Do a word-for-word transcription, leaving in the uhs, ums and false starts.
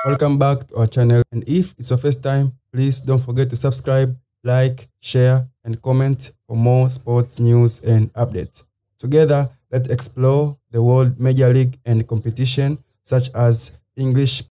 Welcome back to our channel, and if it's your first time, please don't forget to subscribe, like, share and comment for more sports news and updates. Together, let's explore the world Major League and competition such as English